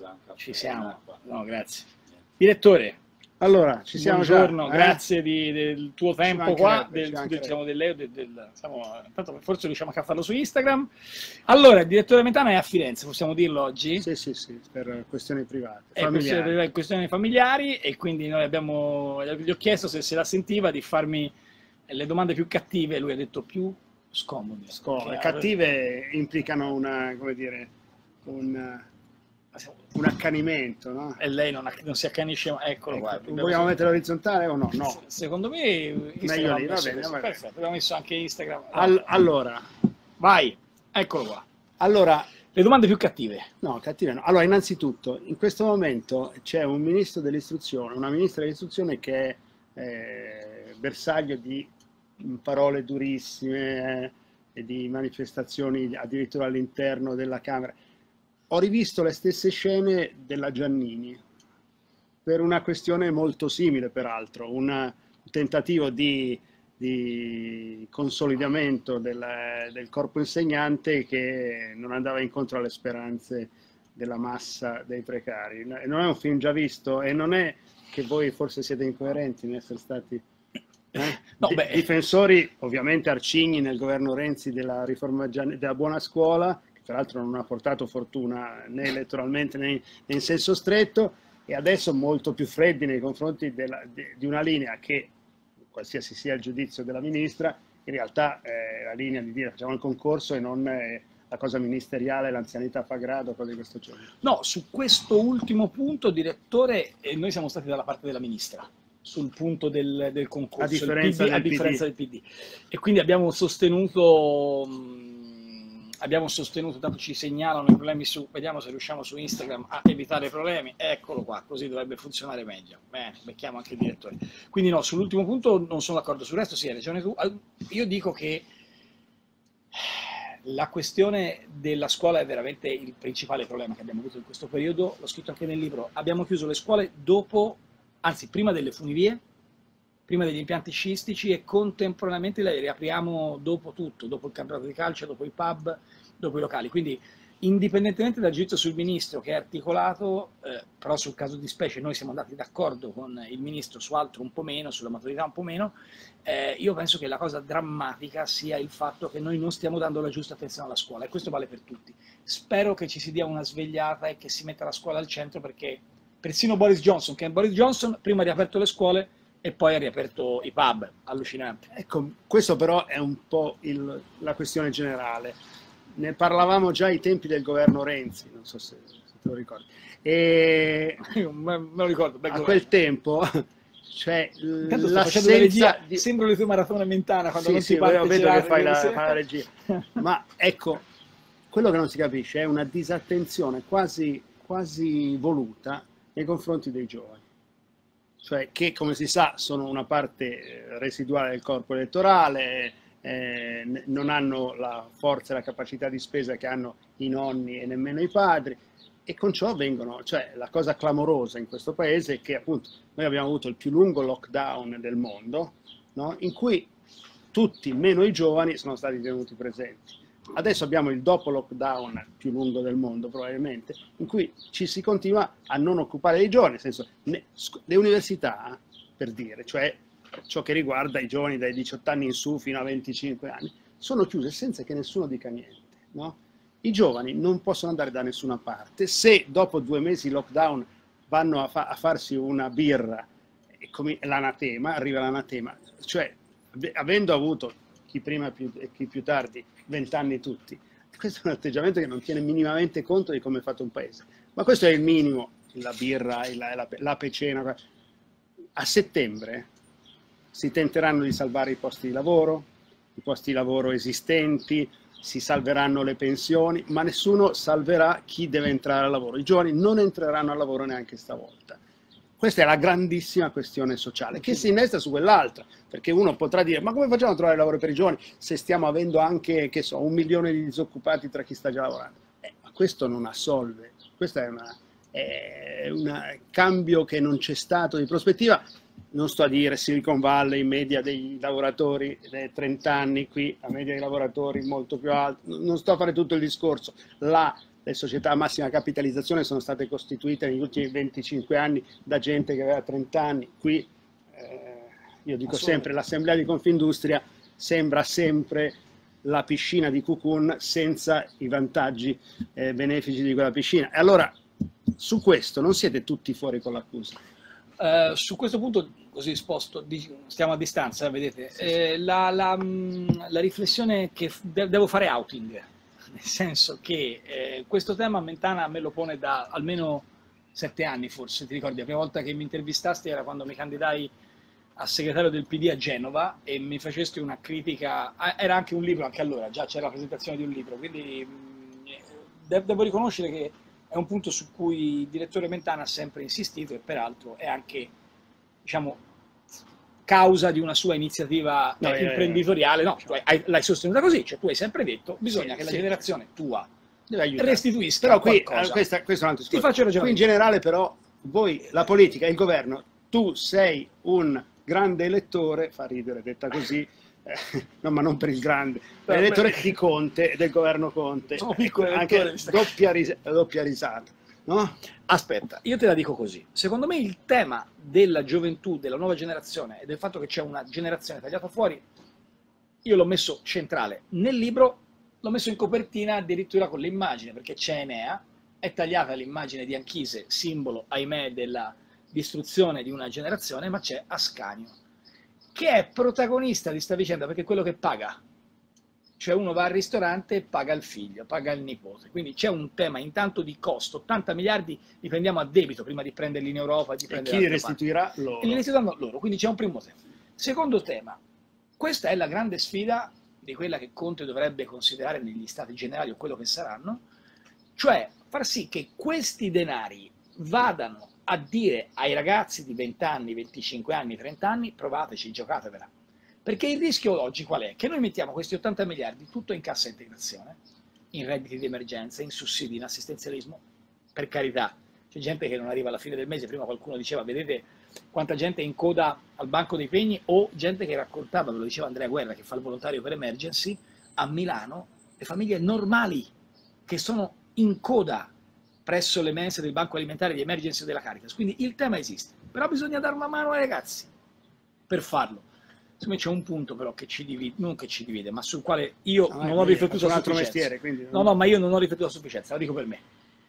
Ci siamo. No, grazie. Direttore, Allora, ci siamo buongiorno, già. grazie del tuo tempo qua, diciamo, tanto forse riusciamo anche a farlo su Instagram. Allora, il direttore Mentana è a Firenze, possiamo dirlo oggi? Sì, per questioni private, per questioni familiari, e quindi gli ho chiesto se la sentiva di farmi le domande più cattive, lui ha detto più scomode. Cattive implicano come dire, un accanimento, no? E lei non si accanisce, eccolo qua. Vogliamo mettere orizzontale o no? No. Secondo me Meglio lì, va bene. Perfetto, abbiamo messo anche Instagram. Allora, vai, eccolo qua. Allora, le domande più cattive. No, cattive no. Allora, innanzitutto, in questo momento c'è un ministro dell'istruzione, una ministra dell'istruzione che è bersaglio di parole durissime e di manifestazioni addirittura all'interno della Camera. Ho rivisto le stesse scene della Giannini, per una questione molto simile peraltro, un tentativo di consolidamento del corpo insegnante che non andava incontro alle speranze della massa dei precari. Non è un film già visto, e non è che voi forse siete incoerenti in essere stati difensori, ovviamente arcigni nel governo Renzi della riforma della buona scuola, peraltro non ha portato fortuna né elettoralmente né in senso stretto, e adesso molto più freddi nei confronti di una linea che, qualsiasi sia il giudizio della ministra, in realtà è la linea di dire facciamo il concorso e non la cosa ministeriale, l'anzianità fa grado, cose di questo genere. No, su questo ultimo punto, direttore, noi siamo stati dalla parte della ministra, sul punto del concorso, a differenza del PD. E quindi abbiamo sostenuto, tanto ci segnalano i problemi vediamo se riusciamo su Instagram a evitare problemi, eccolo qua, così dovrebbe funzionare meglio. Bene, becchiamo anche il direttore. Quindi no, sull'ultimo punto non sono d'accordo, sul resto sì, hai ragione tu. Io dico che la questione della scuola è veramente il principale problema che abbiamo avuto in questo periodo, l'ho scritto anche nel libro. Abbiamo chiuso le scuole prima delle funivie, prima degli impianti sciistici, e contemporaneamente le riapriamo dopo tutto, dopo il campionato di calcio, dopo i pub, dopo i locali. Quindi, indipendentemente dal giudizio sul ministro, che è articolato, però sul caso di specie noi siamo andati d'accordo con il ministro su altro un po' meno, sulla maturità un po' meno, io penso che la cosa drammatica sia il fatto che noi non stiamo dando la giusta attenzione alla scuola, e questo vale per tutti. Spero che ci si dia una svegliata e che si metta la scuola al centro, perché persino Boris Johnson prima ha riaperto le scuole e poi ha riaperto i pub. Allucinante. Ecco, questo però è un po' la questione generale. Ne parlavamo già ai tempi del governo Renzi, non so se te lo ricordi. E me lo ricordo. A quel tempo, cioè l'assenza di... Sembra le tue maratone Mentana quando non si parte. Vedo che fai la regia. Ma ecco, quello che non si capisce è una disattenzione quasi voluta nei confronti dei giovani. Cioè che, come si sa, sono una parte residuale del corpo elettorale, non hanno la forza e la capacità di spesa che hanno i nonni e nemmeno i padri, e con ciò cioè la cosa clamorosa in questo paese è che appunto noi abbiamo avuto il più lungo lockdown del mondo, no? In cui tutti, meno i giovani, sono stati tenuti presenti. Adesso abbiamo il dopo lockdown più lungo del mondo probabilmente, in cui ci si continua a non occupare dei giovani, nel senso le università, per dire, cioè ciò che riguarda i giovani dai 18 anni in su fino a 25 anni, sono chiuse senza che nessuno dica niente, no? I giovani non possono andare da nessuna parte. Se dopo 2 mesi di lockdown vanno a farsi una birra, arriva l'anatema, cioè avendo avuto chi prima e chi più tardi 20 anni tutti, questo è un atteggiamento che non tiene minimamente conto di come è fatto un paese. Ma questo è il minimo, la birra, l'ape cena. A settembre si tenteranno di salvare i posti di lavoro esistenti, si salveranno le pensioni, ma nessuno salverà chi deve entrare al lavoro. I giovani non entreranno al lavoro neanche stavolta. Questa è la grandissima questione sociale, che si innesta su quell'altra, perché uno potrà dire, ma come facciamo a trovare lavoro per i giovani se stiamo avendo anche, 1 milione di disoccupati tra chi sta già lavorando? Ma questo non assolve, questo è un cambio che non c'è stato di prospettiva. Non sto a dire Silicon Valley, media dei lavoratori dei 30 anni, qui la media dei lavoratori molto più alta, non sto a fare tutto il discorso. La le società a massima capitalizzazione sono state costituite negli ultimi 25 anni da gente che aveva 30 anni. Qui, io dico sempre, l'assemblea di Confindustria sembra sempre la piscina di Cocoon senza i vantaggi benefici di quella piscina. E allora, su questo non siete tutti fuori con l'accusa? Su questo punto, così sposto, stiamo a distanza, vedete, la riflessione che devo fare outing, nel senso che questo tema Mentana me lo pone da almeno 7 anni, forse, ti ricordi? La prima volta che mi intervistasti era quando mi candidai a segretario del PD a Genova e mi facesti una critica, era anche un libro, anche allora, già c'era la presentazione di un libro, quindi devo riconoscere che è un punto su cui il direttore Mentana ha sempre insistito e peraltro è anche, diciamo, causa di una sua iniziativa imprenditoriale. No, l'hai sostenuta così, cioè tu hai sempre detto bisogna che la generazione tua restituisca però qui, qualcosa. questo è un altro discorso. Ti faccio ragionare. Qui in generale però, voi, la politica, il governo, tu sei un grande elettore, fa ridere detta così, no, ma non per il grande, l'elettore di Conte e del governo Conte, anche doppia risata, no? Aspetta, io te la dico così, secondo me il tema della gioventù, della nuova generazione e del fatto che c'è una generazione tagliata fuori, io l'ho messo centrale nel libro, l'ho messo in copertina addirittura con l'immagine, perché c'è Enea, è tagliata l'immagine di Anchise, simbolo, ahimè, della distruzione di una generazione, ma c'è Ascanio, che è protagonista di sta vicenda perché è quello che paga. Cioè uno va al ristorante e paga il figlio, paga il nipote. Quindi c'è un tema intanto di costo, 80 miliardi li prendiamo a debito prima di prenderli in Europa. Di e chi li restituirà? Loro. E li restituiranno loro, quindi c'è un primo tema. Secondo tema, questa è la grande sfida di quella che Conte dovrebbe considerare negli stati generali o quello che saranno, cioè far sì che questi denari vadano a dire ai ragazzi di 20 anni, 25 anni, 30 anni, provateci, giocatevela. Perché il rischio oggi qual è? Che noi mettiamo questi 80 miliardi tutto in cassa integrazione, in redditi di emergenza, in sussidi, in assistenzialismo, per carità. C'è gente che non arriva alla fine del mese, prima qualcuno diceva, vedete quanta gente è in coda al banco dei pegni, o gente che raccontava, ve lo diceva Andrea Guerra, che fa il volontario per Emergency, a Milano, le famiglie normali che sono in coda presso le mense del banco alimentare di Emergency della Caritas. Quindi il tema esiste, però bisogna dare una mano ai ragazzi per farlo. Secondo me c'è un punto però che ci divide, non che ci divide, ma sul quale io non ho riflettuto a sufficienza. No, ma io non ho riflettuto a sufficienza, lo dico per me.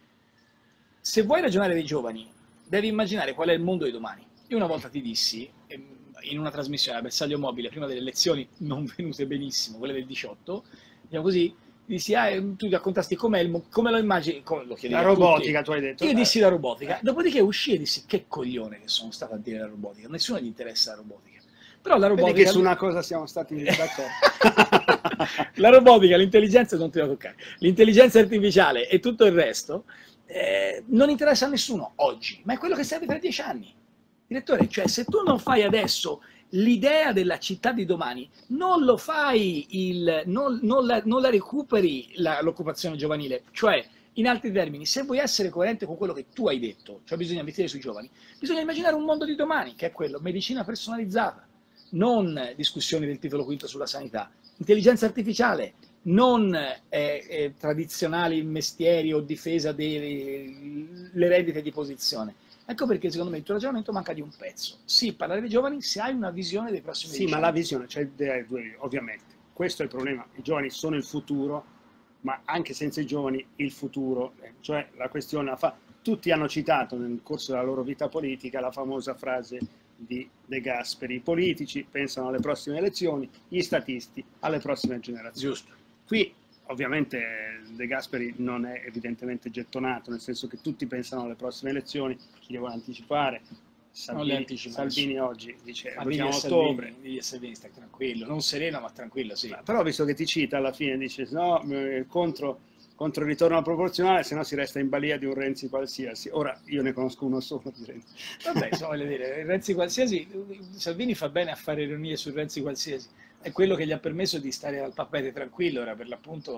Se vuoi ragionare dei giovani, devi immaginare qual è il mondo di domani. Io una volta ti dissi, in una trasmissione a Bersaglio Mobile, prima delle elezioni non venute benissimo, quelle del 18, diciamo così, dissi, tu raccontasti come lo immagini, lo la robotica, tu hai detto. Io dissi la robotica, dopodiché uscì e dissi, che coglione che sono stato a dire la robotica, nessuno gli interessa la robotica. Però la robotica... Vedi che su una cosa siamo stati d'accordo. La robotica, l'intelligenza non ti da toccare, l'intelligenza artificiale e tutto il resto non interessa a nessuno oggi, ma è quello che serve tra 10 anni. Direttore, cioè se tu non fai adesso l'idea della città di domani, non lo fai, non la recuperi l'occupazione giovanile, cioè in altri termini, se vuoi essere coerente con quello che tu hai detto, cioè bisogna investire sui giovani, bisogna immaginare un mondo di domani, che è quello, medicina personalizzata, non discussioni del titolo quinto sulla sanità, intelligenza artificiale, non tradizionali mestieri o difesa delle rendite di posizione. Ecco perché secondo me il tuo ragionamento manca di un pezzo. Sì, parlare dei giovani se hai una visione dei prossimi 10 anni. Sì, ma la visione, cioè, ovviamente, questo è il problema, i giovani sono il futuro, ma anche senza i giovani il futuro, cioè la questione, tutti hanno citato nel corso della loro vita politica la famosa frase di De Gasperi, i politici pensano alle prossime elezioni, gli statisti alle prossime generazioni. Giusto. Qui ovviamente De Gasperi non è evidentemente gettonato, nel senso che tutti pensano alle prossime elezioni, chi le vuole anticipare. Salvini oggi dice votiamo a ottobre. Salvini sta tranquillo, non sereno ma tranquillo, sì. Però visto che ti cita alla fine, dice no, contro il ritorno al proporzionale, se no si resta in balia di un Renzi qualsiasi. Ora io ne conosco uno solo di Renzi. Vabbè, insomma, voglio dire, Renzi qualsiasi, Salvini fa bene a fare ironie su Renzi qualsiasi, è quello che gli ha permesso di stare al papete tranquillo, ora per l'appunto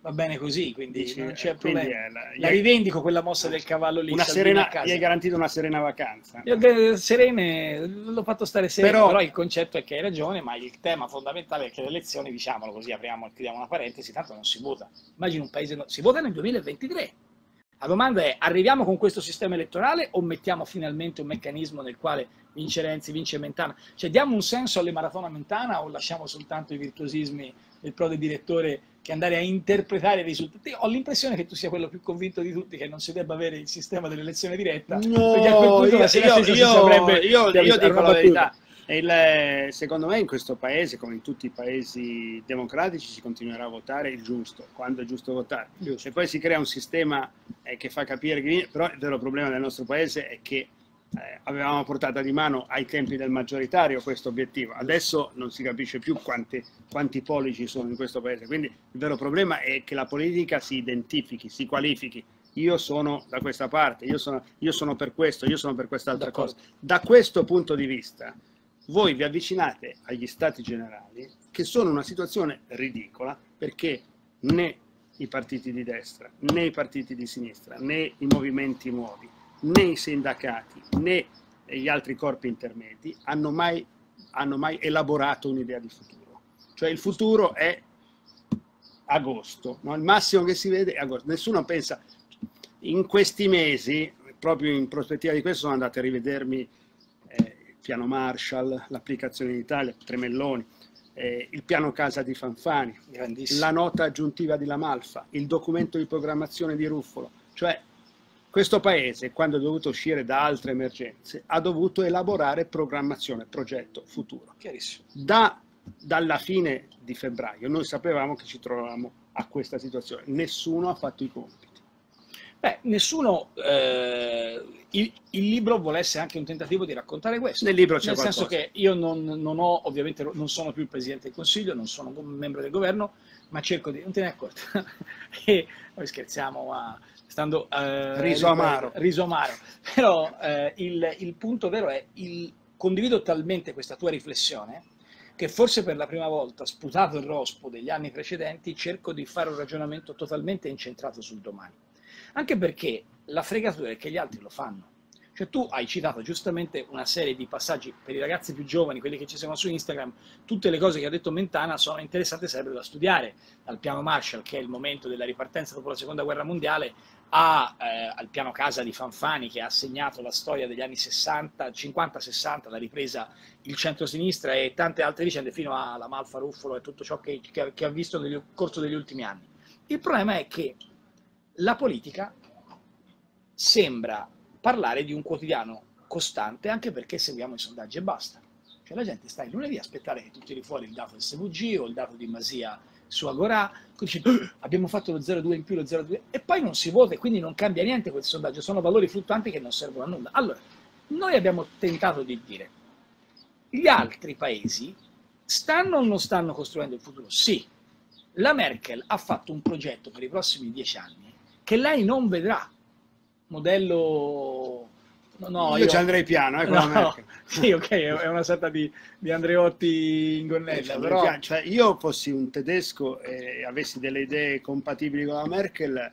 va bene così, quindi Dici, non c'è quindi problema. La rivendico quella mossa del cavallo lì. Una serena, gli hai garantito una serena vacanza. Serene, l'ho fatto stare sereno, però il concetto è che hai ragione, ma il tema fondamentale è che le elezioni, diciamolo così, chiudiamo una parentesi, tanto non si vota. Immagini un paese, si vota nel 2023. La domanda è, arriviamo con questo sistema elettorale o mettiamo finalmente un meccanismo nel quale vince Renzi, vince Mentana? Cioè diamo un senso alle maratone a Mentana o lasciamo soltanto i virtuosismi del prode direttore che andare a interpretare i risultati? Ho l'impressione che tu sia quello più convinto di tutti che non si debba avere il sistema dell'elezione diretta, no, perché a quel punto la sintesi si saprebbe... Io dico la verità. Secondo me in questo paese, come in tutti i paesi democratici, si continuerà a votare il giusto, quando è giusto votare. Se poi si crea un sistema che fa capire che viene, però il vero problema del nostro paese è che avevamo a portata di mano ai tempi del maggioritario questo obiettivo, adesso non si capisce più quanti poli ci sono in questo paese, quindi il vero problema è che la politica si identifichi, si qualifichi. Io sono da questa parte, io sono per questo, io sono per quest'altra cosa. Da questo punto di vista voi vi avvicinate agli stati generali che sono una situazione ridicola, perché né i partiti di destra, né i partiti di sinistra, né i movimenti nuovi, né i sindacati, né gli altri corpi intermedi hanno mai elaborato un'idea di futuro. Cioè il futuro è agosto, no? Il massimo che si vede è agosto. Nessuno pensa, in questi mesi, proprio in prospettiva di questo, sono andato a rivedermi piano Marshall, l'applicazione in Italia, Tremelloni, il piano casa di Fanfani, la nota aggiuntiva di Lamalfa, il documento di programmazione di Ruffolo. Cioè questo paese, quando è dovuto uscire da altre emergenze, ha dovuto elaborare programmazione, progetto, futuro. Chiarissimo. Dalla fine di febbraio noi sapevamo che ci trovavamo a questa situazione, nessuno ha fatto i compiti. Beh, nessuno, il libro vuole essere anche un tentativo di raccontare questo. Nel libro c'è nel qualcosa. senso che io ovviamente non sono più il Presidente del Consiglio, non sono un membro del governo, ma cerco di, non te ne accorgi, e noi scherziamo, ma stando riso amaro. Però il punto vero è, condivido talmente questa tua riflessione, che forse per la prima volta, sputato il rospo degli anni precedenti, cerco di fare un ragionamento totalmente incentrato sul domani. Anche perché la fregatura è che gli altri lo fanno. Cioè tu hai citato giustamente una serie di passaggi per i ragazzi più giovani, quelli che ci seguono su Instagram, tutte le cose che ha detto Mentana sono interessanti, sarebbero da studiare, dal piano Marshall, che è il momento della ripartenza dopo la seconda guerra mondiale, al piano casa di Fanfani, che ha segnato la storia degli anni 60, 50-60, la ripresa il centro-sinistra e tante altre vicende, fino alla Malfa, Ruffolo e tutto ciò che ha visto nel corso degli ultimi anni. Il problema è che la politica sembra parlare di un quotidiano costante, anche perché seguiamo i sondaggi e basta. Cioè la gente sta il lunedì a aspettare che tu tiri fuori il dato del SVG o il dato di Masia su Agorà, dice abbiamo fatto lo 0,2 in più, lo 0,2, e poi non si vota e quindi non cambia niente quel sondaggio, sono valori fluttuanti che non servono a nulla. Allora, noi abbiamo tentato di dire, gli altri paesi stanno o non stanno costruendo il futuro? Sì, la Merkel ha fatto un progetto per i prossimi 10 anni che lei non vedrà, modello... No, io ci andrei piano, con la Merkel. Sì, ok, è una sorta di Andreotti in gonnella, però... Cioè, io fossi un tedesco e avessi delle idee compatibili con la Merkel,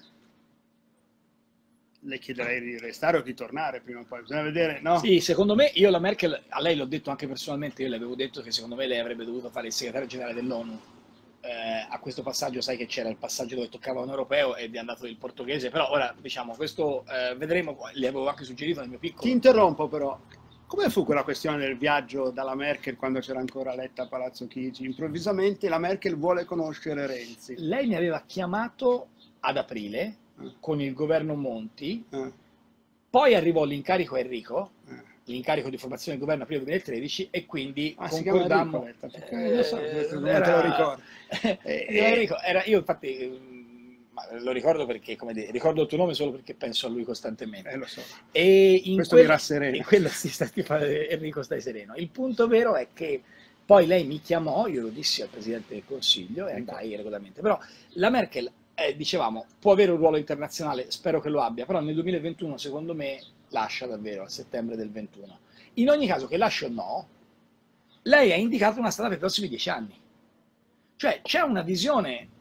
le chiederei di restare o di tornare prima o poi, bisogna vedere, no? Sì, secondo me, io la Merkel, a lei l'ho detto anche personalmente, io le avevo detto che secondo me lei avrebbe dovuto fare il segretario generale dell'ONU. A questo passaggio sai che c'era il passaggio dove toccava un europeo ed è andato il portoghese, però ora diciamo questo vedremo, le avevo anche suggerito nel mio piccolo. Ti interrompo però, come fu quella questione del viaggio dalla Merkel quando c'era ancora Letta a Palazzo Chigi? Improvvisamente la Merkel vuole conoscere Renzi. Lei mi aveva chiamato ad aprile con il governo Monti, poi arrivò l'incarico a Enrico, l'incarico di formazione del governo aprile 2013, e quindi concordammo. Lo ricordo. Io infatti lo ricordo perché, come dire, ricordo il tuo nome solo perché penso a lui costantemente. Lo so. E in questo mi rasserena. In quello Enrico, stai sereno. Il punto vero è che poi lei mi chiamò, io lo dissi al Presidente del Consiglio e andai regolarmente. Però la Merkel, dicevamo, può avere un ruolo internazionale, spero che lo abbia, però nel 2021 secondo me lascia davvero a settembre del 21. In ogni caso, che lasci o no, lei ha indicato una strada per i prossimi 10 anni. Cioè c'è una visione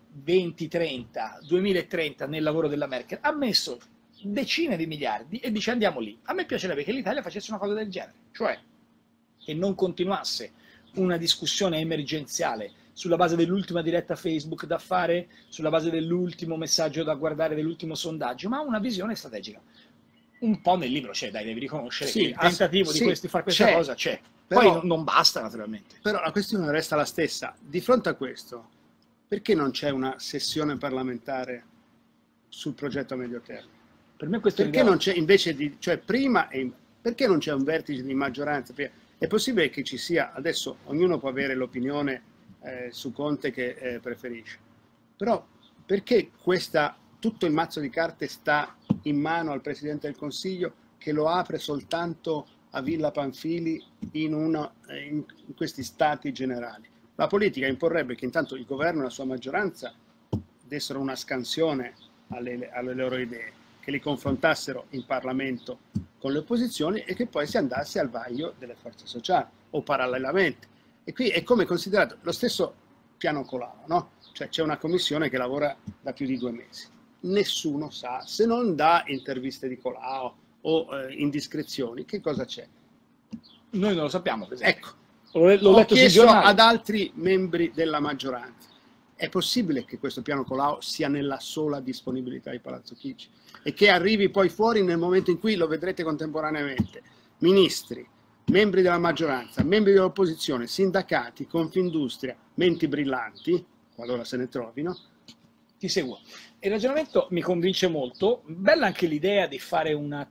2030, 2030 nel lavoro della Merkel, ha messo decine di miliardi e dice andiamo lì. A me piacerebbe che l'Italia facesse una cosa del genere, cioè che non continuasse una discussione emergenziale sulla base dell'ultima diretta Facebook da fare, sulla base dell'ultimo messaggio da guardare, dell'ultimo sondaggio, ma una visione strategica. Un po' nel libro c'è, dai, devi riconoscere che il tentativo di fare questa cosa c'è. Poi non basta, naturalmente. Però la questione resta la stessa. Di fronte a questo, perché non c'è una sessione parlamentare sul progetto a medio termine? Per me questo perché non c'è, invece di, cioè prima, perché non c'è un vertice di maggioranza? È possibile che ci sia, adesso ognuno può avere l'opinione su Conte che preferisce, però perché tutto il mazzo di carte sta in mano al Presidente del Consiglio che lo apre soltanto a Villa Pamphili in questi stati generali? La politica imporrebbe che intanto il governo e la sua maggioranza dessero una scansione alle loro idee, che li confrontassero in Parlamento con le opposizioni e che poi si andasse al vaglio delle forze sociali o parallelamente. E qui è come considerato lo stesso piano Colao, no? Cioè c'è una commissione che lavora da più di 2 mesi. Nessuno sa, se non da interviste di Colao o indiscrezioni, che cosa c'è. Noi non lo sappiamo, per esempio. Ecco, l'ho chiesto ad altri membri della maggioranza. È possibile che questo piano Colao sia nella sola disponibilità di Palazzo Chigi e che arrivi poi fuori nel momento in cui lo vedrete contemporaneamente ministri, membri della maggioranza, membri dell'opposizione, sindacati, Confindustria, menti brillanti, qualora se ne trovino? Ti seguo. Il ragionamento mi convince molto. Bella anche l'idea di fare una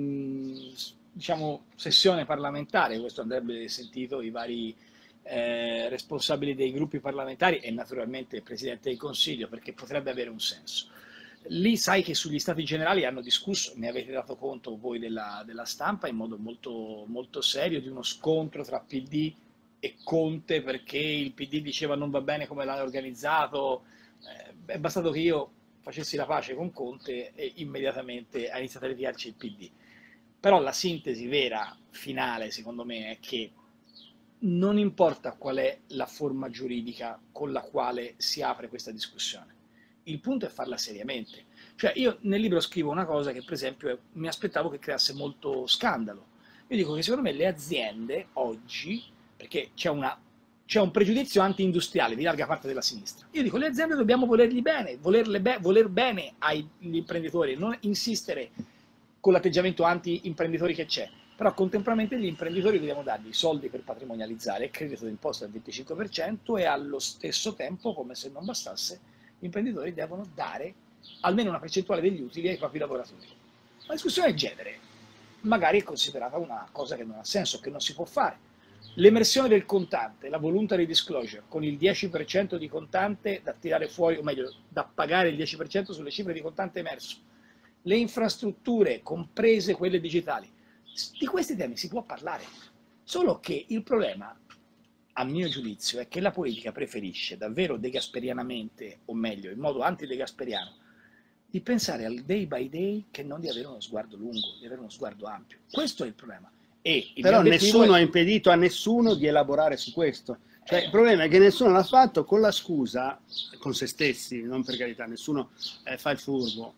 diciamo, sessione parlamentare, questo andrebbe sentito i vari responsabili dei gruppi parlamentari e naturalmente il Presidente del Consiglio, perché potrebbe avere un senso. Lì sai che sugli Stati Generali hanno discusso, ne avete dato conto voi della stampa, in modo molto, molto serio, di uno scontro tra PD e Conte, perché il PD diceva non va bene come l'hanno organizzato. È bastato che io facessi la pace con Conte e immediatamente ha iniziato a ritirarci il PD. Però la sintesi vera, finale, secondo me, è che non importa qual è la forma giuridica con la quale si apre questa discussione. Il punto è farla seriamente. Cioè io nel libro scrivo una cosa che per esempio mi aspettavo che creasse molto scandalo. Io dico che secondo me le aziende oggi, perché c'è un pregiudizio anti-industriale di larga parte della sinistra, io dico le aziende dobbiamo volergli bene, voler bene agli imprenditori, non insistere con l'atteggiamento anti-imprenditori che c'è. Però contemporaneamente gli imprenditori dobbiamo dargli soldi per patrimonializzare, credito d'imposta al 25% e allo stesso tempo, come se non bastasse, gli imprenditori devono dare almeno una percentuale degli utili ai propri lavoratori. La discussione del genere magari è considerata una cosa che non ha senso, che non si può fare. L'emersione del contante, la voluntary disclosure, con il 10% di contante da tirare fuori, o meglio, da pagare il 10% sulle cifre di contante emerso, le infrastrutture, comprese quelle digitali, di questi temi si può parlare, solo che il problema, a mio giudizio, è che la politica preferisce davvero degasperianamente, o meglio, in modo antidegasperiano, di pensare al day by day che non di avere uno sguardo lungo, di avere uno sguardo ampio. Questo è il problema. Però nessuno ha impedito a nessuno di elaborare su questo. Cioè, il problema è che nessuno l'ha fatto con la scusa, con se stessi, non per carità, nessuno fa il furbo,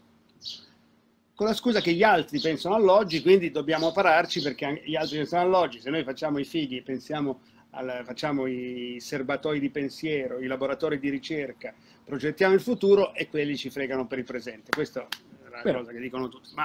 con la scusa che gli altri pensano all'oggi, quindi dobbiamo pararci perché gli altri pensano all'oggi. Se noi facciamo i fighi, facciamo i serbatoi di pensiero, i laboratori di ricerca, progettiamo il futuro e quelli ci fregano per il presente. Questa è la cosa che dicono tutti. Ma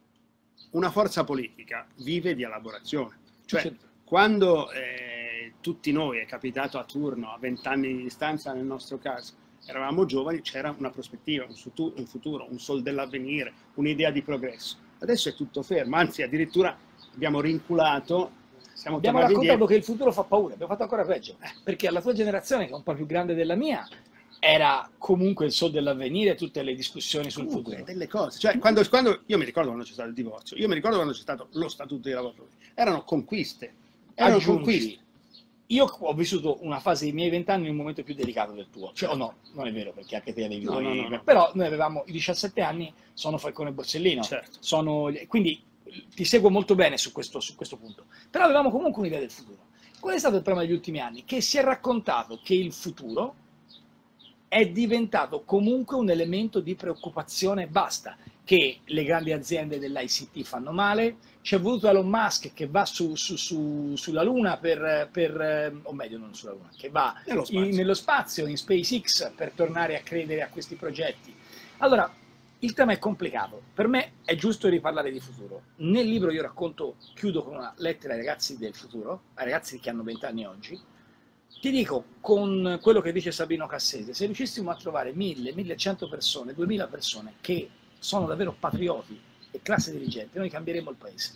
una forza politica vive di elaborazione. Cioè, quando tutti noi, è capitato a turno, a 20 anni di distanza nel nostro caso, eravamo giovani, c'era una prospettiva, un futuro, un sol dell'avvenire, un'idea di progresso. Adesso è tutto fermo, anzi addirittura abbiamo rinculato, abbiamo raccontato che il futuro fa paura, abbiamo fatto ancora peggio, perché alla tua generazione, che è un po' più grande della mia, era comunque il sol dell'avvenire, tutte le discussioni sul futuro. Delle cose, cioè quando io mi ricordo quando c'è stato il divorzio, io mi ricordo quando c'è stato lo statuto dei lavoratori, erano conquiste, conquiste. Io ho vissuto una fase dei miei 20 anni in un momento più delicato del tuo, cioè, oh no, non è vero perché anche te avevi no. Però noi avevamo i 17 anni, sono Falcone e Borsellino, certo. Quindi ti seguo molto bene su questo punto, però avevamo comunque un'idea del futuro. Qual è stato il problema degli ultimi anni? Che si è raccontato che il futuro è diventato comunque un elemento di preoccupazione. Basta che le grandi aziende dell'ICT fanno male, c'è voluto Elon Musk che va sulla Luna o meglio non sulla Luna, che va nello spazio, in SpaceX, per tornare a credere a questi progetti. Allora, il tema è complicato, per me è giusto riparlare di futuro. Nel libro io racconto, chiudo con una lettera ai ragazzi del futuro, ai ragazzi che hanno 20 anni oggi. Ti dico, con quello che dice Sabino Cassese, se riuscissimo a trovare 1000, 1100 persone, 2000 persone che sono davvero patrioti e classe dirigente, noi cambieremo il paese.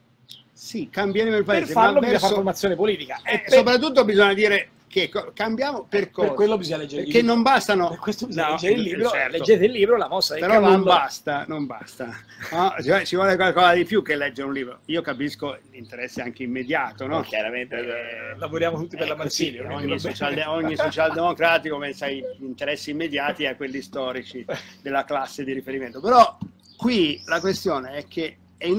Sì, cambieremo il paese. Per farlo bisogna fare formazione politica. Soprattutto bisogna dire che cambiamo per cosa? Per quello bisogna leggere il libro. Che non bastano... Per questo bisogna leggere il libro, certo. Leggete il libro, La mossa del Però cavallo. non basta. No? Ci vuole qualcosa di più che leggere un libro. Io capisco l'interesse anche immediato, no? Chiaramente lavoriamo tutti per la Marsilio. Ogni socialdemocratico pensa agli interessi immediati e a quelli storici della classe di riferimento. Però qui la questione è che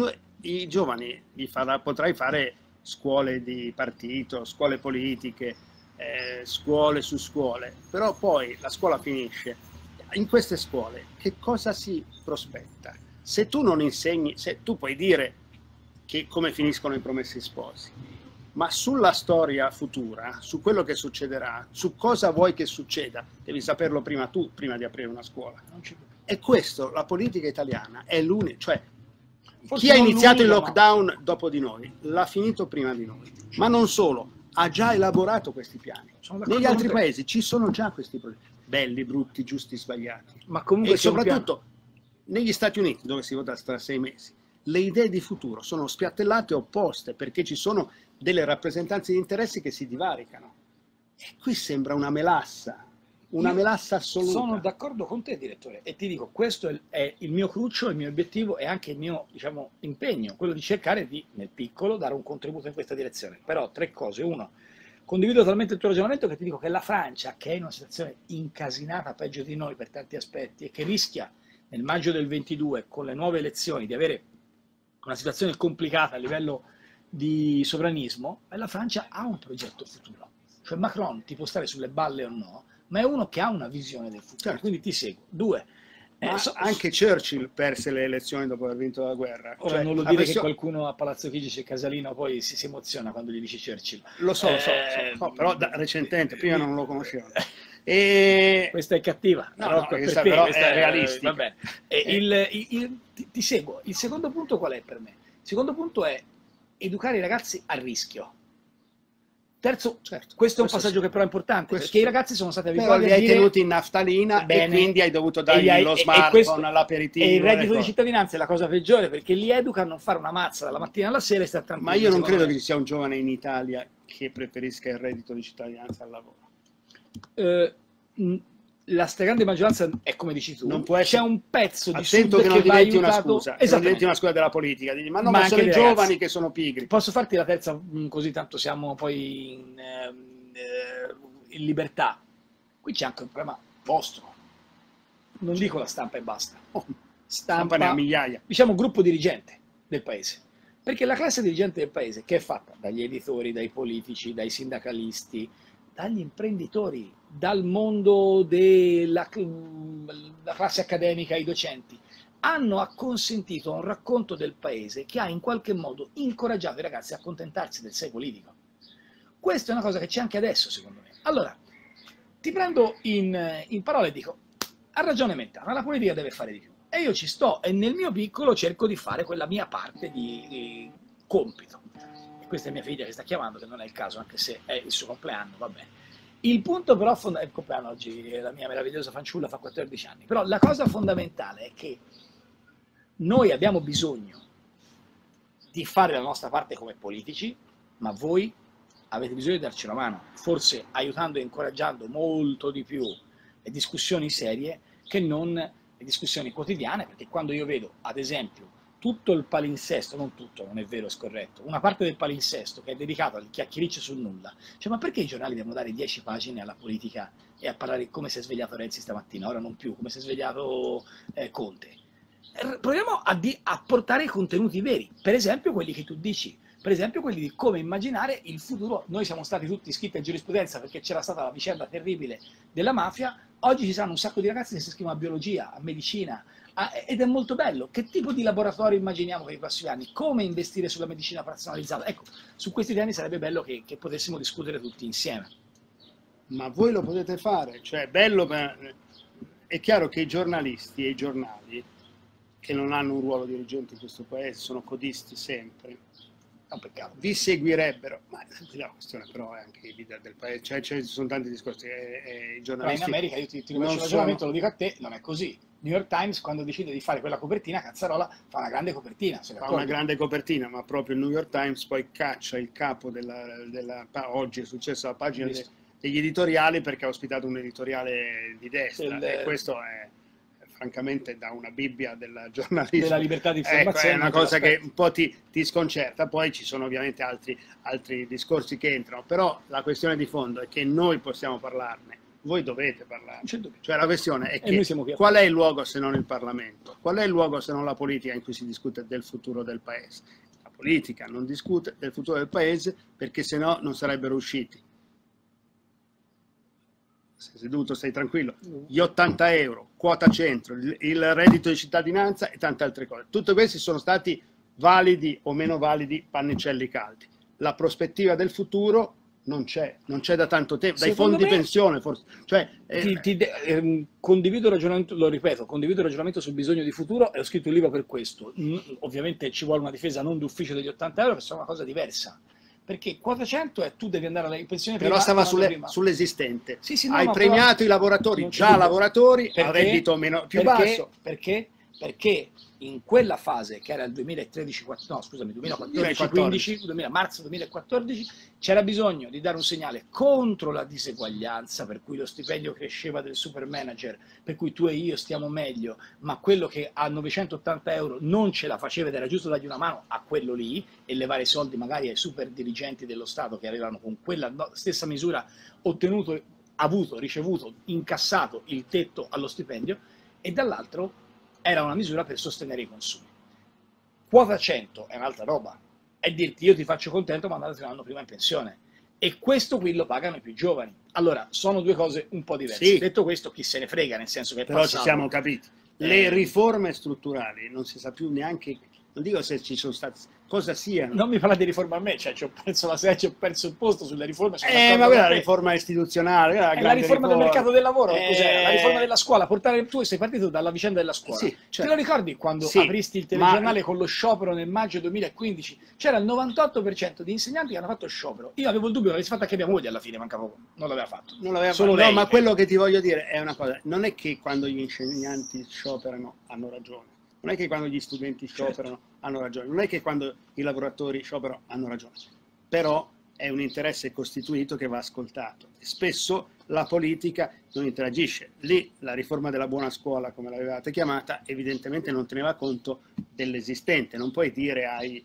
i giovani potrai fare scuole di partito, scuole politiche, scuole su scuole, però poi la scuola finisce. In queste scuole che cosa si prospetta? Se tu non insegni, se tu puoi dire che come finiscono i promessi sposi, ma sulla storia futura, su quello che succederà, su cosa vuoi che succeda, devi saperlo prima tu, prima di aprire una scuola. E questo, la politica italiana è l'unica, cioè chi ha iniziato il lockdown dopo di noi l'ha finito prima di noi, ma non solo, ha già elaborato questi piani. Negli altri paesi ci sono già questi progetti, belli, brutti, giusti, sbagliati. Ma comunque e soprattutto negli Stati Uniti, dove si vota tra 6 mesi, le idee di futuro sono spiattellate e opposte, perché ci sono delle rappresentanze di interessi che si divaricano. E qui sembra una melassa assoluta. Sono d'accordo con te, direttore, e ti dico, questo è il mio cruccio, il mio obiettivo e anche il mio, diciamo, impegno, quello di cercare di, nel piccolo, dare un contributo in questa direzione. Però 3 cose. Uno, condivido totalmente il tuo ragionamento, che ti dico che la Francia, che è in una situazione incasinata peggio di noi per tanti aspetti e che rischia nel maggio del 22 con le nuove elezioni di avere una situazione complicata a livello di sovranismo, la Francia ha un progetto futuro. Cioè Macron ti può stare sulle balle o no, ma è uno che ha una visione del futuro, certo. Quindi ti seguo. 2. Anche Churchill perse le elezioni dopo aver vinto la guerra. Ora non lo dire che qualcuno a Palazzo Chigi e Casalino poi si emoziona quando gli dici Churchill. Lo so, però recentemente, prima non lo conoscevo. Questa è cattiva, però è realistica. Va bene. Ti seguo. Il secondo punto qual è per me? Il secondo punto è educare i ragazzi al rischio. Terzo, certo, questo è un passaggio che però è importante, perché i ragazzi sono stati abituati a dire... li hai tenuti in naftalina e quindi hai dovuto dargli lo smartphone, l'aperitivo. E il reddito di cittadinanza è la cosa peggiore, perché li educa a non fare una mazza dalla mattina alla sera e sta tranquillo. Ma io non credo che ci sia un giovane in Italia che preferisca il reddito di cittadinanza al lavoro. La stragrande maggioranza è come dici tu, non può essere... c'è un pezzo di Attento Sud che non va diventi aiutato... una scusa, non diventi una scusa della politica, ma no, ma sono i giovani che sono pigri. Posso farti la terza, così tanto siamo poi in libertà. Qui c'è anche un problema vostro, non dico la stampa e basta, stampa ne ha migliaia, diciamo gruppo dirigente del paese, perché la classe dirigente del paese, che è fatta dagli editori, dai politici, dai sindacalisti, dagli imprenditori, dal mondo della classe accademica, i docenti, hanno acconsentito a un racconto del paese che ha in qualche modo incoraggiato i ragazzi a accontentarsi del sé politico. Questa è una cosa che c'è anche adesso, secondo me. Allora, ti prendo in parola e dico, ha ragione Mentana, la politica deve fare di più. E io ci sto, e nel mio piccolo cerco di fare quella mia parte di compito. Questa è mia figlia che sta chiamando, che non è il caso, anche se è il suo compleanno, va bene. Il punto però è il compleanno oggi, la mia meravigliosa fanciulla fa 14 anni, però la cosa fondamentale è che noi abbiamo bisogno di fare la nostra parte come politici, ma voi avete bisogno di darci una mano, forse aiutando e incoraggiando molto di più le discussioni serie che non le discussioni quotidiane, perché quando io vedo, ad esempio, tutto il palinsesto, non tutto, non è vero, è scorretto, una parte del palinsesto che è dedicato al chiacchiericcio sul nulla, cioè ma perché i giornali devono dare 10 pagine alla politica e a parlare di come si è svegliato Renzi stamattina, ora non più, come si è svegliato Conte? Proviamo a portare i contenuti veri, per esempio quelli che tu dici, per esempio quelli di come immaginare il futuro. Noi siamo stati tutti iscritti a giurisprudenza perché c'era stata la vicenda terribile della mafia, Oggi ci saranno un sacco di ragazzi che si iscrivono a biologia, a medicina, ed è molto bello. Che tipo di laboratorio immaginiamo per i prossimi anni? Come investire sulla medicina personalizzata? Ecco, su questi temi sarebbe bello che potessimo discutere tutti insieme. Ma voi lo potete fare, cioè è bello, è chiaro che i giornalisti e i giornali, che non hanno un ruolo dirigente in questo paese, sono codisti sempre, È un peccato. vi seguirebbero, ma la questione però è anche i leader del paese, cioè ci sono tanti discorsi, i Però in giornalisti America, io ti faccio non il ragionamento, sono... lo dico a te, non è così. New York Times, quando decide di fare quella copertina, Cazzarola fa una grande copertina. Fa una grande copertina, ma proprio il New York Times poi caccia il capo oggi è successo alla pagina degli editoriali perché ha ospitato un editoriale di destra, e questo è francamente da una Bibbia del giornalismo, della libertà di informazione. Ecco, è una cosa che un po' ti sconcerta. Poi ci sono ovviamente altri discorsi che entrano, però la questione di fondo è che noi possiamo parlarne, voi dovete parlare. Cioè la questione è che qual è il luogo se non il Parlamento? Qual è il luogo se non la politica in cui si discute del futuro del paese? La politica non discute del futuro del paese perché se no non sarebbero usciti. Sei seduto, stai tranquillo. Gli 80 euro, quota centro, il reddito di cittadinanza e tante altre cose. Tutti questi sono stati validi o meno validi pannicelli caldi. La prospettiva del futuro non c'è da tanto tempo, dai fondi di pensione forse. Cioè, condivido il ragionamento, lo ripeto, condivido il ragionamento sul bisogno di futuro e ho scritto un libro per questo. Ovviamente ci vuole una difesa non d'ufficio degli 80 euro, che sono una cosa diversa. Perché quota 100 è tu devi andare in pensione prima. Però stava sull'esistente. Sì, hai premiato i lavoratori, già lavoratori, a reddito più basso. Perché in quella fase, che era il 2014-15, marzo 2014, c'era bisogno di dare un segnale contro la diseguaglianza, per cui lo stipendio cresceva del super manager, per cui tu e io stiamo meglio, ma quello che a 980 euro non ce la faceva ed era giusto dargli una mano a quello lì e levare i soldi magari ai super dirigenti dello Stato che avevano con quella stessa misura ottenuto, avuto, ricevuto, incassato il tetto allo stipendio, e dall'altro era una misura per sostenere i consumi. Quota 100 è un'altra roba, è dirti io ti faccio contento ma andate un anno prima in pensione, e questo qui lo pagano i più giovani. Allora, sono due cose un po' diverse. Sì. Detto questo, chi se ne frega, nel senso che però passato, ci siamo capiti. Le riforme strutturali non si sa più neanche, non dico se ci sono state, cosa siano. Non mi parla di riforma a me, cioè ci ho perso la sede, ci ho perso il posto sulle riforme. Ma quella è la riforma istituzionale, la riforma del mercato del lavoro, la riforma della scuola, tu sei partito dalla vicenda della scuola. Sì, certo. Te lo ricordi quando apristi il telegiornale con lo sciopero nel maggio 2015? C'era il 98% di insegnanti che hanno fatto sciopero. Io avevo il dubbio che l'avessi fatta anche mia moglie alla fine, manca poco. Non l'aveva fatto. Solo lei. Ma quello che ti voglio dire è una cosa, non è che quando gli insegnanti scioperano hanno ragione. Non è che quando gli studenti scioperano hanno ragione, non è che quando i lavoratori scioperano hanno ragione, però è un interesse costituito che va ascoltato. E spesso la politica non interagisce. Lì la riforma della buona scuola, come l'avevate chiamata, evidentemente non teneva conto dell'esistente. Non puoi dire ai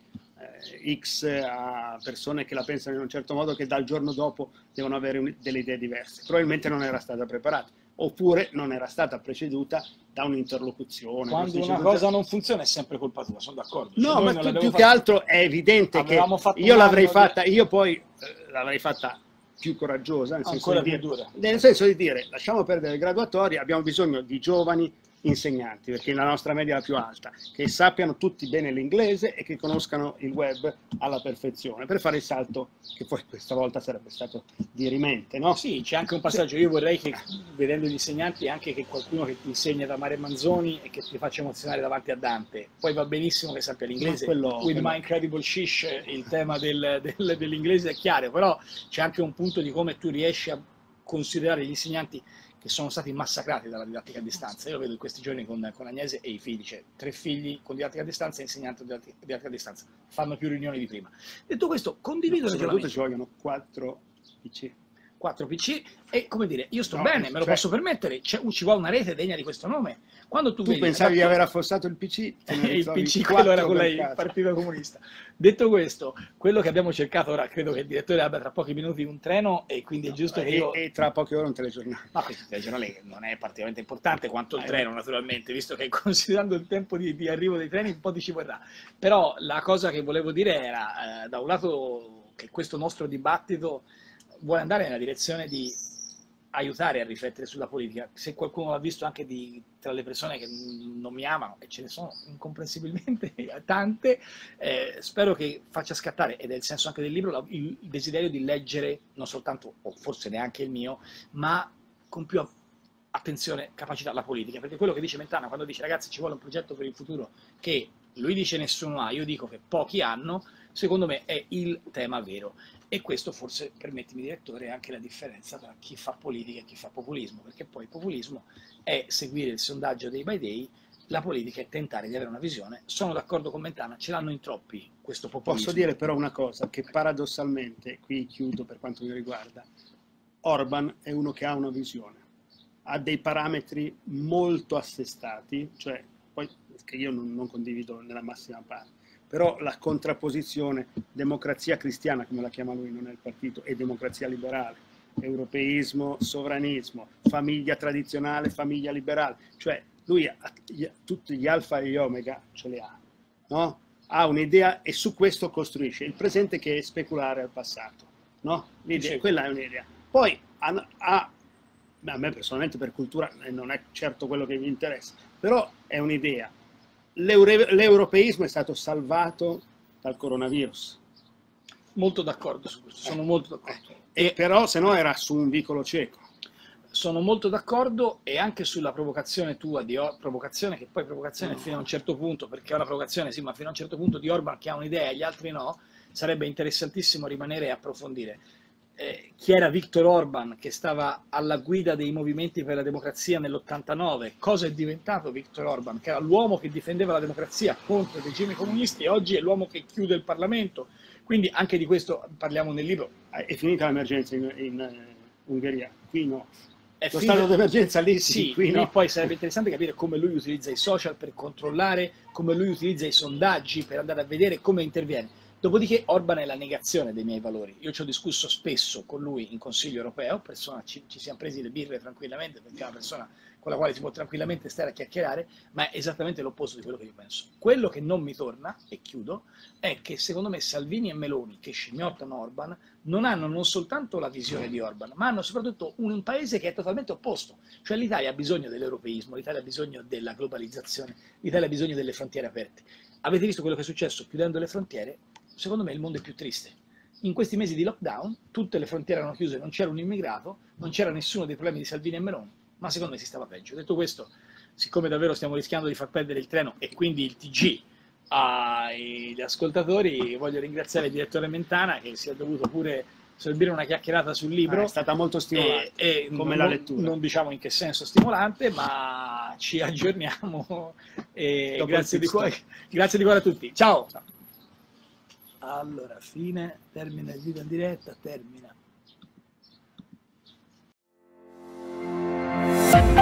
X a persone che la pensano in un certo modo che dal giorno dopo devono avere delle idee diverse. Probabilmente non era stata preparata, oppure non era stata preceduta da un'interlocuzione. Quando una cosa non funziona è sempre colpa tua, sono d'accordo. No, ma più che altro è evidente che io l'avrei fatta, io poi l'avrei fatta più coraggiosa, nel senso di dire lasciamo perdere le graduatorie, abbiamo bisogno di giovani insegnanti, perché la nostra media è la più alta, che sappiano tutti bene l'inglese e che conoscano il web alla perfezione, per fare il salto che poi questa volta sarebbe stato dirimente, no? Sì, c'è anche un passaggio, io vorrei che, vedendo gli insegnanti, anche che quallcuno che ti insegna da Mare Manzoni e che ti faccia emozionare davanti a Dante, poi va benissimo che sappia l'inglese, with my incredible shish, il tema dell'inglese è chiaro, però c'è anche un punto di come tu riesci a considerare gli insegnanti che sono stati massacrati dalla didattica a distanza. Io lo vedo in questi giorni con Agnese e i figli, cioè 3 figli con didattica a distanza e insegnanti di didattica a distanza, fanno più riunioni di prima. Detto questo, condivido il ragionamento. Soprattutto ci vogliono 4 PC. 4 PC e, come dire, io sto bene, me lo posso permettere, ci vuole una rete degna di questo nome. Quando tu pensavi di aver affossato il PC? Il PC, quello era con lei, il Partito Comunista. Detto questo, quello che abbiamo cercato ora, credo che il direttore abbia tra pochi minuti un treno e quindi è giusto che io... E tra poche ore un telegiornale. Ma questo telegiornale non è particolarmente importante quanto il treno, naturalmente, visto che considerando il tempo di arrivo dei treni un po' ci vorrà. Però la cosa che volevo dire era, da un lato, che questo nostro dibattito vuole andare nella direzione di aiutare a riflettere sulla politica. Se qualcuno l'ha visto anche tra le persone che non mi amano, e ce ne sono incomprensibilmente tante, spero che faccia scattare, ed è il senso anche del libro, il desiderio di leggere non soltanto, o forse neanche il mio, ma con più attenzione, capacità la politica, perché quello che dice Mentana quando dice ragazzi ci vuole un progetto per il futuro che lui dice nessuno ha, io dico che pochi hanno, secondo me è il tema vero. E questo forse, permettimi direttore, è anche la differenza tra chi fa politica e chi fa populismo, perché poi il populismo è seguire il sondaggio day by day, la politica è tentare di avere una visione. Sono d'accordo con Mentana, ce l'hanno in troppi questo populismo. Posso dire però una cosa, che paradossalmente, qui chiudo per quanto mi riguarda, Orban è uno che ha una visione, ha dei parametri molto assestati, cioè, poi che io non condivido nella massima parte, però la contrapposizione democrazia cristiana, come la chiama lui, non è il partito, e democrazia liberale, europeismo, sovranismo, famiglia tradizionale, famiglia liberale, cioè lui tutti gli alfa e gli omega ce li ha, no? Ha un'idea e su questo costruisce il presente che è speculare al passato, no? L'idea, quella è un'idea. Poi a me personalmente per cultura non è certo quello che mi interessa, però è un'idea. L'europeismo è stato salvato dal coronavirus. Molto d'accordo su questo, sono molto d'accordo. Però se no era su un vicolo cieco. Sono molto d'accordo, e anche sulla provocazione tua, provocazione che poi provocazione fino a un certo punto, perché è una provocazione sì, ma fino a un certo punto, di Orban che ha un'idea e gli altri no, sarebbe interessantissimo rimanere e approfondire. Chi era Viktor Orban, che stava alla guida dei movimenti per la democrazia nell'89, cosa è diventato Viktor Orban, che era l'uomo che difendeva la democrazia contro i regimi comunisti, e oggi è l'uomo che chiude il Parlamento. Quindi anche di questo parliamo nel libro. È finita l'emergenza in Ungheria, qui no. Lo stato d'emergenza lì sì, qui no. Poi sarebbe interessante capire come lui utilizza i social per controllare, come lui utilizza i sondaggi per andare a vedere come interviene. Dopodiché Orban è la negazione dei miei valori. Io ci ho discusso spesso con lui in Consiglio europeo, ci siamo presi le birre tranquillamente, perché è una persona con la quale si può tranquillamente stare a chiacchierare, ma è esattamente l'opposto di quello che io penso. Quello che non mi torna, e chiudo, è che secondo me Salvini e Meloni, che scimmiottano Orban, non hanno non soltanto la visione di Orban, ma hanno soprattutto un paese che è totalmente opposto. Cioè l'Italia ha bisogno dell'europeismo, l'Italia ha bisogno della globalizzazione, l'Italia ha bisogno delle frontiere aperte. Avete visto quello che è successo chiudendo le frontiere? Secondo me il mondo è più triste. In questi mesi di lockdown tutte le frontiere erano chiuse, non c'era un immigrato, non c'era nessuno dei problemi di Salvini e Meloni, ma secondo me si stava peggio. Detto questo, siccome davvero stiamo rischiando di far perdere il treno e quindi il TG agli ascoltatori, voglio ringraziare il direttore Mentana, che si è dovuto pure sorbire una chiacchierata sul libro. È stata molto stimolante, come la lettura. Non diciamo in che senso stimolante, ma ci aggiorniamo e grazie di cuore a tutti. Ciao! Allora, fine, termina il video in diretta, termina.